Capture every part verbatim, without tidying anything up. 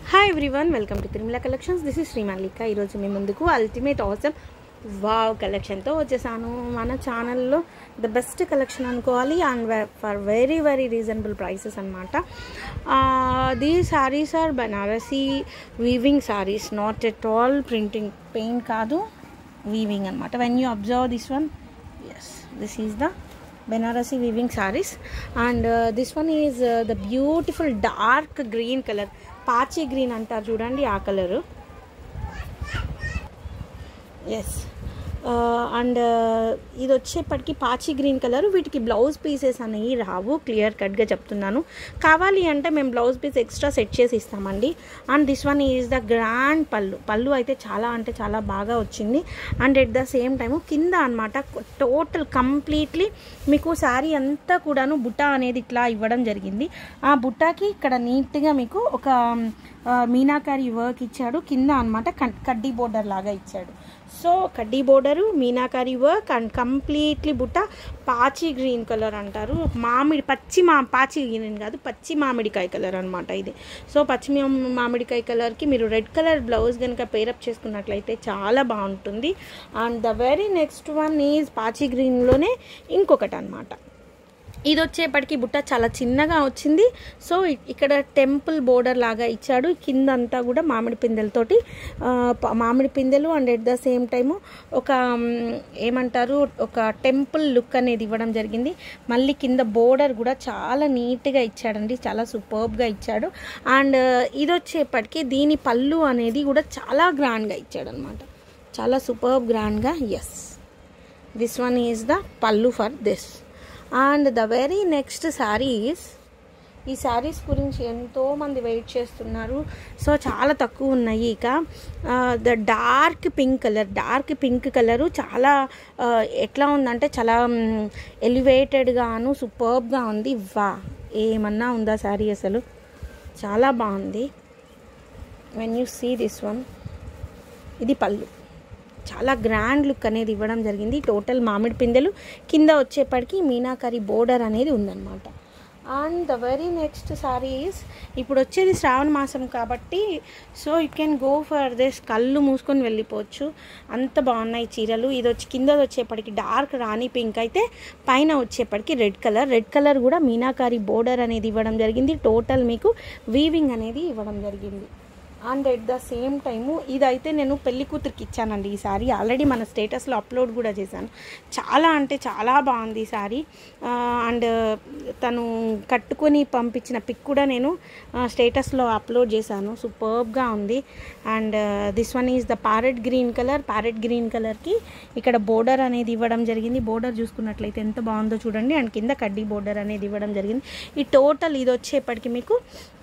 Hi everyone, welcome to Tirumala collections. This is Srimalika. ఈరోజు మీ ముందుకు అల్టిమేట్ ఆసమ్ వావ్ కలెక్షన్తో వచ్చేసాను. మన ఛానల్లో ద బెస్ట్ కలెక్షన్ అనుకోవాలి and for very very reasonable prices అనమాట. The sarees are Banarasi weaving sarees, not at all printing, paint కాదు, weaving అనమాట. When you observe this one, yes, this is the Banarasi weaving sarees, and uh, this one is uh, the beautiful dark green color, pachi green antaru chudandi, aa color. Yes, uh, and ఇది వచ్చేప్పటికి పాచి green colour. వీటికి blouse pieces అనేవి రావు, clear కట్గా చెప్తున్నాను. కావాలి అంటే మేము బ్లౌజ్ పీస్ ఎక్స్ట్రా సెట్ చేసి ఇస్తామండి. And this one is the grand pallu. Pallu అయితే చాలా అంటే చాలా బాగా వచ్చింది. And at the same time కింద అనమాట టోటల్ కంప్లీట్లీ మీకు శారీ అంతా కూడాను బుట్ట అనేది ఇట్లా ఇవ్వడం జరిగింది. ఆ బుట్టాకి ఇక్కడ నీట్గా మీకు ఒక మీనాకారి వర్క్ ఇచ్చాడు. కింద అనమాట కడ్డీ బోర్డర్ లాగా ఇచ్చాడు. సో కడ్డీ border, meenakari work and completely బుట్ట పాచి గ్రీన్ కలర్ అంటారు. మామిడి పచ్చి మా పాచి గ్రీన్ కాదు, పచ్చి మామిడికాయ కలర్ అనమాట ఇది. సో పచ్చి మామిడికాయ కలర్కి మీరు రెడ్ కలర్ బ్లౌజ్ కనుక పేరప్ చేసుకున్నట్లయితే చాలా బాగుంటుంది. And the very next one is పాచి గ్రీన్లోనే ఇంకొకటి అనమాట. ఇది వచ్చేప్పటికి బుట్ట చాలా చిన్నగా వచ్చింది. సో ఇక్కడ టెంపుల్ బోర్డర్ లాగా ఇచ్చాడు. కింద అంతా కూడా మామిడి పిందెలతోటి, మామిడి పిందెలు and at the same time ఒక ఏమంటారు ఒక టెంపుల్ లుక్ అనేది ఇవ్వడం జరిగింది. మళ్ళీ కింద బోర్డర్ కూడా చాలా నీట్గా ఇచ్చాడండి, చాలా సూపర్బ్గా ఇచ్చాడు. అండ్ ఇది వచ్చేప్పటికి దీని పళ్ళు అనేది కూడా చాలా గ్రాండ్గా ఇచ్చాడు అనమాట, చాలా సూపర్బ్ గ్రాండ్గా. Yes, this one is the pallu for this. And the very next sarees, ఈ శారీస్ గురించి ఎంతోమంది వెయిట్ చేస్తున్నారు. సో చాలా తక్కువ ఉన్నాయి. ఇక the dark pink colour, dark pink colour చాలా ఎట్లా ఉందంటే చాలా ఎలివేటెడ్గాను సూపర్బ్గా ఉంది. వా, ఏమన్నా ఉందా శారీ, అసలు చాలా బాగుంది. When you see this one, ఇది పళ్ళు, చాలా గ్రాండ్ లుక్ అనేది ఇవ్వడం జరిగింది. టోటల్ మామిడి పిందెలు, కింద వచ్చేప్పటికి మీనాకరి బోర్డర్ అనేది ఉందన్నమాట. And the very next sarees, ఇప్పుడు వచ్చేది శ్రావణ మాసం కాబట్టి so you can go for this. కళ్ళు మూసుకొని వెళ్ళిపోవచ్చు, అంత బాగున్నాయి చీరలు. ఇది వచ్చి కింద వచ్చేప్పటికి డార్క్ రాణి పింక్ అయితే, పైన వచ్చేప్పటికి రెడ్ కలర్. రెడ్ కలర్ కూడా మీనాకారి బోర్డర్ అనేది ఇవ్వడం జరిగింది. టోటల్ మీకు వీవింగ్ అనేది ఇవ్వడం జరిగింది. And at the same time ఇదైతే నేను పెళ్లి కూతురికి ఇచ్చానండి. ఈ సారీ ఆల్రెడీ మన స్టేటస్లో అప్లోడ్ కూడా చేశాను. చాలా అంటే చాలా బాగుంది ఈ సారీ. అండ్ తను కట్టుకొని పంపించిన పిక్ కూడా నేను స్టేటస్లో అప్లోడ్ చేశాను. సూపర్బ్గా ఉంది. And this one is the parrot green colour. Parrot green కలర్కి ఇక్కడ బోర్డర్ అనేది ఇవ్వడం జరిగింది. బోర్డర్ చూసుకున్నట్లయితే ఎంత బాగుందో చూడండి. అండ్ కింద కడ్డీ బోర్డర్ అనేది ఇవ్వడం జరిగింది. ఈ టోటల్ ఇది వచ్చేప్పటికి మీకు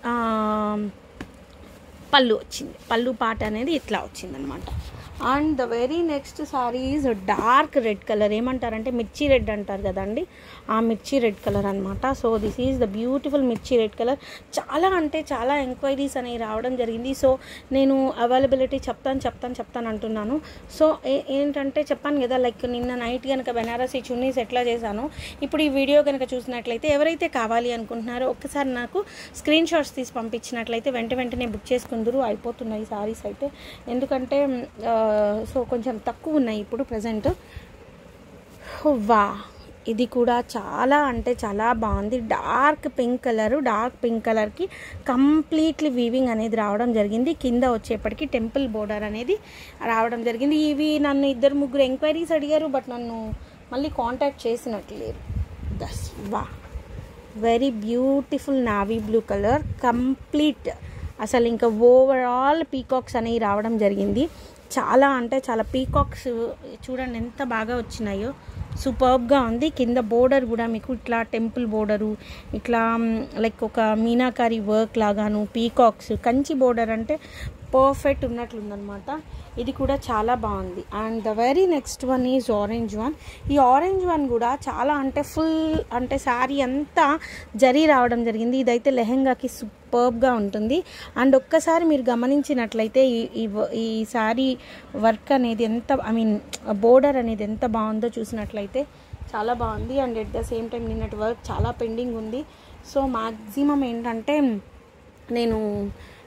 పళ్ళు వచ్చింది. పళ్ళు పాట అనేది ఇట్లా వచ్చిందనమాట. And the very next saree is dark red colour. ఏమంటారంటే మిర్చి రెడ్ అంటారు కదండి, ఆ మిర్చి రెడ్ కలర్ అనమాట. So this is the beautiful mirchi red colour. చాలా అంటే చాలా ఎంక్వైరీస్ అనేవి రావడం జరిగింది. సో నేను అవైలబిలిటీ చెప్తాను చెప్తాను చెప్తాను అంటున్నాను. సో ఏంటంటే చెప్పాను కదా, లైక్ నిన్న నైట్ కనుక బెనారసీ చున్నీస్ ఎట్లా చేశానో, ఇప్పుడు ఈ వీడియో కనుక చూసినట్లయితే ఎవరైతే కావాలి అనుకుంటున్నారో ఒక్కసారి నాకు స్క్రీన్ షాట్స్ తీసి పంపించినట్లయితే వెంట వెంటనే బుక్ చేసుకుందరు. అయిపోతున్నాయి సారీస్ అయితే, ఎందుకంటే సో కొంచెం తక్కువ ఉన్నాయి ఇప్పుడు ప్రజెంట్. వా, ఇది కూడా చాలా అంటే చాలా బాగుంది. Dark pink colour, dark pink కలర్కి కంప్లీట్లీ వీవింగ్ అనేది రావడం జరిగింది. కింద వచ్చేప్పటికి టెంపుల్ బోర్డర్ అనేది రావడం జరిగింది. ఇవి నన్ను ఇద్దరు ముగ్గురు ఎంక్వైరీస్ అడిగారు, బట్ నన్ను మళ్ళీ కాంటాక్ట్ చేసినట్లేరు. దస్ వా, very beautiful navy blue colour complete. అసలు ఇంకా ఓవరాల్ పీకాక్స్ అనేవి రావడం జరిగింది. చాలా అంటే చాలా పీకాక్స్ చూడండి ఎంత బాగా వచ్చినాయో, సూపర్బ్గా ఉంది. కింద బోర్డర్ కూడా మీకు ఇట్లా టెంపుల్ బోర్డరు, ఇట్లా లైక్ ఒక మీనాకారి వర్క్ లాగాను, పీకాక్స్, కంచి బోర్డర్ అంటే పర్ఫెక్ట్ ఉన్నట్లుందనమాట. ఇది కూడా చాలా బాగుంది. And the very next one is orange one. ఈ ఆరెంజ్ వన్ కూడా చాలా అంటే ఫుల్ అంటే శారీ అంతా జరీ రావడం జరిగింది. ఇదైతే లెహెంగాకి సూపర్బ్గా ఉంటుంది. అండ్ ఒక్కసారి మీరు గమనించినట్లయితే ఈ ఈ శారీ వర్క్ అనేది ఎంత, ఐ మీన్ బోర్డర్ అనేది ఎంత బాగుందో చూసినట్లయితే చాలా బాగుంది. And at the same time నిన్నటి వర్క్ చాలా పెండింగ్ ఉంది. సో మ్యాక్సిమం ఏంటంటే నేను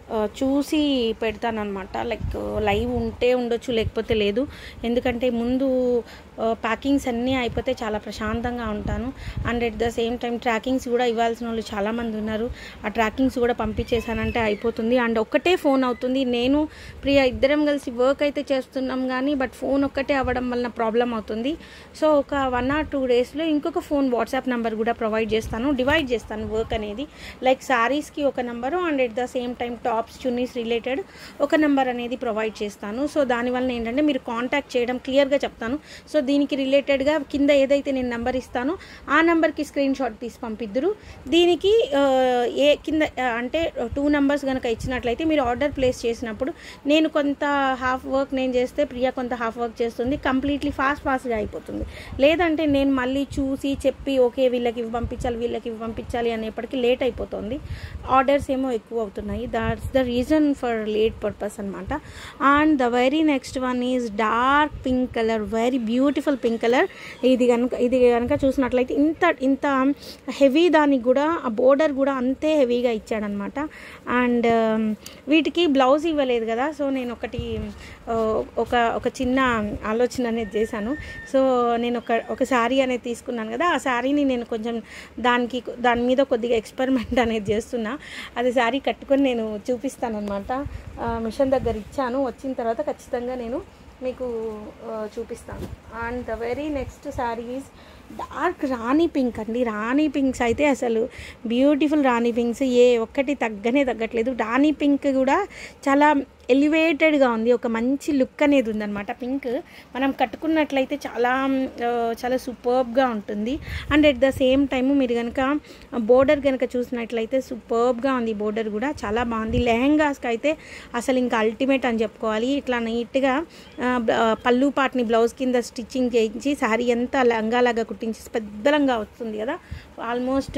చూసి పెడతానన్నమాట. లైక్ లైవ్ ఉంటే ఉండొచ్చు, లేకపోతే లేదు. ఎందుకంటే ముందు ప్యాకింగ్స్ అన్నీ అయిపోతే చాలా ప్రశాంతంగా ఉంటాను. And at the same time trackings కూడా ఇవ్వాల్సిన వాళ్ళు చాలామంది ఉన్నారు. ఆ ట్రాకింగ్స్ కూడా పంపించేసానంటే అయిపోతుంది. అండ్ ఒక్కటే ఫోన్ అవుతుంది. నేను ప్రియా ఇద్దరం కలిసి వర్క్ అయితే చేస్తున్నాం కానీ బట్ ఫోన్ ఒక్కటే అవ్వడం వలన ప్రాబ్లం అవుతుంది. సో ఒక వన్ ఆర్ టూ డేస్లో ఇంకొక ఫోన్ వాట్సాప్ నెంబర్ కూడా ప్రొవైడ్ చేస్తాను. డివైడ్ చేస్తాను వర్క్ అనేది. లైక్ శారీస్కి ఒక number and at the same time tops chunnis related ఒక నెంబర్ అనేది ప్రొవైడ్ చేస్తాను. సో దానివల్ల ఏంటంటే మీరు కాంటాక్ట్ చేయడం క్లియర్గా చెప్తాను. సో దీనికి రిలేటెడ్గా కింద ఏదైతే నేను నెంబర్ ఇస్తానో ఆ నెంబర్కి స్క్రీన్ షాట్ తీసి పంపిద్దురు. దీనికి ఏ కింద అంటే టూ నెంబర్స్ కనుక ఇచ్చినట్లయితే మీరు ఆర్డర్ ప్లేస్ చేసినప్పుడు నేను కొంత హాఫ్ వర్క్ నేను చేస్తే ప్రియా కొంత హాఫ్ వర్క్ చేస్తుంది. కంప్లీట్లీ ఫాస్ట్ ఫాస్ట్గా అయిపోతుంది. లేదంటే నేను మళ్ళీ చూసి చెప్పి ఓకే వీళ్ళకి ఇవి పంపించాలి వీళ్ళకి ఇవి పంపించాలి అనేప్పటికీ లేట్ అయిపోతుంది. ఆర్డర్స్ ఏమో ఎక్కువ అవుతున్నాయి. That's the reason for late purpose అనమాట. And the very next one is dark pink colour, very beautiful pink colour. ఇది కనుక ఇది కనుక చూసినట్లయితే ఇంత ఇంత హెవీ దానికి కూడా ఆ బోర్డర్ కూడా అంతే హెవీగా ఇచ్చాడనమాట. అండ్ వీటికి బ్లౌజ్ ఇవ్వలేదు కదా, సో నేను ఒకటి ఒక ఒక చిన్న ఆలోచన అనేది చేశాను. సో నేను ఒక ఒక శారీ అనేది తీసుకున్నాను కదా, ఆ శారీని నేను కొంచెం దానికి దాని మీద కొద్దిగా ఎక్స్పెరిమెంట్ అనేది చేస్తున్నా. అది శారీ కట్టుకొని నేను చూపిస్తాను అనమాట. మిషన్ దగ్గర ఇచ్చాను, వచ్చిన తర్వాత ఖచ్చితంగా నేను మీకు చూపిస్తాను. And the very next sari is dark rani pink అండి. రాణి పింక్స్ అయితే అసలు బ్యూటిఫుల్ రాణి పింక్స్ ఏ ఒక్కటి తగ్గనే తగ్గట్లేదు. రాణి పింక్ కూడా చాలా ఎలివేటెడ్గా ఉంది. ఒక మంచి లుక్ అనేది ఉందన్నమాట. పింక్ మనం కట్టుకున్నట్లయితే చాలా చాలా సూపర్బ్గా ఉంటుంది. And at the same time మీరు కనుక బోర్డర్ కనుక చూసినట్లయితే సూపర్బ్గా ఉంది. బోర్డర్ కూడా చాలా బాగుంది. లెహెంగాస్కి అయితే అసలు ఇంకా అల్టిమేట్ అని చెప్పుకోవాలి. ఇట్లా నీట్గా పళ్ళు పాటని బ్లౌజ్ కింద స్టిచ్చింగ్ చేయించి శారీ అంతా లంగాలాగా కుట్టించి పెద్ద లంగా వస్తుంది కదా, ఆల్మోస్ట్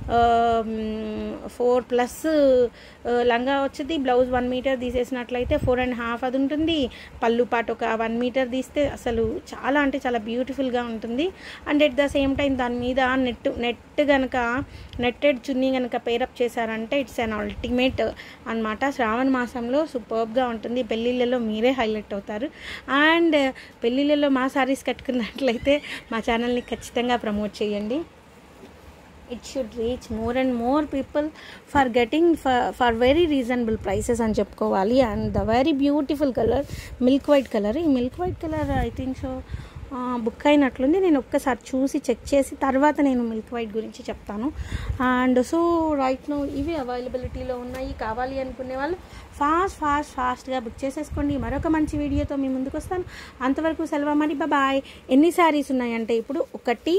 ఫోర్ ప్లస్ లంగా వచ్చేది. బ్లౌజ్ వన్ మీటర్ తీసేసినట్లయితే ఫోర్ అండ్ హాఫ్ అది ఉంటుంది. పళ్ళు పాటు ఒక వన్ మీటర్ తీస్తే అసలు చాలా అంటే చాలా బ్యూటిఫుల్గా ఉంటుంది. And at the same time దాని మీద నెట్ నెట్ కనుక నెట్టెడ్ చున్నీ కనుక పేరప్ చేశారంటే ఇట్స్ అన్ అల్టిమేట్ అనమాట. శ్రావణ మాసంలో సూపర్బ్గా ఉంటుంది. పెళ్ళిళ్ళలో మీరే హైలైట్ అవుతారు. అండ్ పెళ్ళిళ్ళలో మా శారీస్ కట్టుకున్నట్లయితే మా ఛానల్ని ఖచ్చితంగా ప్రమోట్ చేయండి. it should reach more and more people for getting for, for very reasonable prices అని చెప్పుకోవాలి. And the very beautiful colour milk white colour. ఈ milk white colour I think so book అయినట్లుంది. నేను ఒక్కసారి చూసి చెక్ చేసి తర్వాత నేను మిల్క్ వైట్ గురించి చెప్తాను. అండ్ సో రైట్ నో ఇవి అవైలబిలిటీలో ఉన్నాయి. కావాలి అనుకునే వాళ్ళు ఫాస్ట్ ఫాస్ట్ ఫాస్ట్గా బుక్ చేసేసుకోండి. మరొక మంచి వీడియోతో మీ ముందుకు వస్తాను. అంతవరకు సెలవు మరి, బాయ్. ఎన్ని శారీస్ ఉన్నాయంటే ఇప్పుడు ఒకటి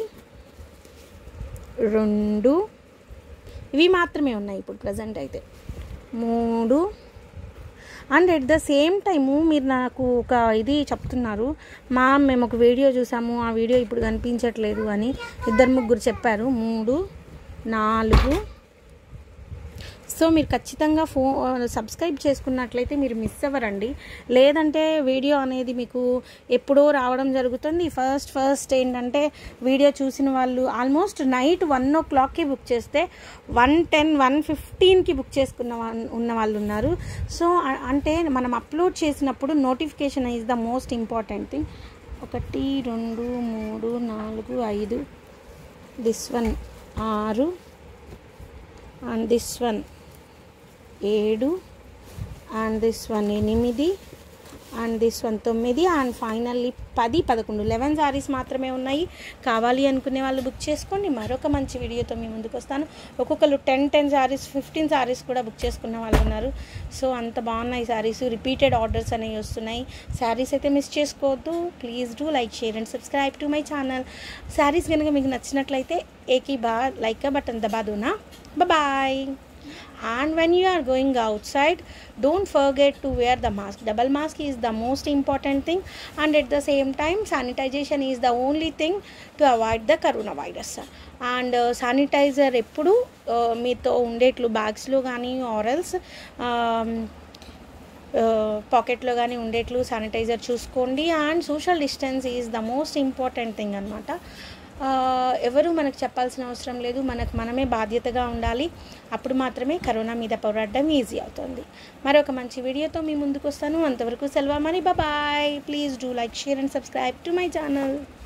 రెండు ఇవి మాత్రమే ఉన్నాయి ఇప్పుడు ప్రజెంట్ అయితే, మూడు. And at the same time మీరు నాకు ఒక ఇది చెప్తున్నారు, మా మేము ఒక వీడియో చూసాము ఆ వీడియో ఇప్పుడు కనిపించట్లేదు అని ఇద్దరు ముగ్గురు చెప్పారు. మూడు నాలుగు. సో మీరు ఖచ్చితంగా ఫోన్ సబ్స్క్రైబ్ చేసుకున్నట్లయితే మీరు మిస్ అవ్వరండి. లేదంటే వీడియో అనేది మీకు ఎప్పుడో రావడం జరుగుతుంది. ఫస్ట్ ఫస్ట్ ఏంటంటే వీడియో చూసిన వాళ్ళు ఆల్మోస్ట్ నైట్ వన్ ఓ క్లాక్కి బుక్ చేస్తే వన్ టెన్ వన్ ఫిఫ్టీన్కి బుక్ చేసుకున్న ఉన్న వాళ్ళు ఉన్నారు. సో అంటే మనం అప్లోడ్ చేసినప్పుడు notification is the most important thing. ఒకటి రెండు మూడు నాలుగు ఐదు, దిస్ వన్ ఆరు, అండ్ దిస్ వన్ ఏడు, అండ్ దిస్ వన్ ఎనిమిది, అండ్ దిస్ వన్ తొమ్మిది, అండ్ ఫైనల్లీ పది పదకొండు లెవెన్ శారీస్ మాత్రమే ఉన్నాయి. కావాలి అనుకునే వాళ్ళు బుక్ చేసుకోండి. మరొక మంచి వీడియోతో మీ ముందుకు వస్తాను. ఒక్కొక్కరు ten ten saris fifteen saris కూడా బుక్ చేసుకున్న వాళ్ళు ఉన్నారు. సో అంత బాగున్నాయి శారీస్. రిపీటెడ్ ఆర్డర్స్ అనేవి వస్తున్నాయి. శారీస్ అయితే మిస్ చేసుకోవద్దు. Please do like, share and subscribe to my channel. Saris కనుక మీకు నచ్చినట్లయితే ఏకీ బా లైక్ బటన్ దబా దోనా. Bye. And when you are going outside, don't forget to wear the mask. Double mask is the most important thing, and at the same time sanitization is the only thing to avoid the coronavirus. And uh, sanitizer eppudu uh, meeto undetlu bags lo gaani or else um, పాకెట్లో కానీ ఉండేట్లు sanitiser చూసుకోండి. And social distance is the most important thing అనమాట. ఎవరు మనకు చెప్పాల్సిన అవసరం లేదు, మనకు మనమే బాధ్యతగా ఉండాలి. అప్పుడు మాత్రమే కరోనా మీద పోరాడడం ఈజీ అవుతుంది. మరొక మంచి వీడియోతో మీ ముందుకు వస్తాను. అంతవరకు సెలవు మరి, bye. Please do like, share and subscribe to my channel.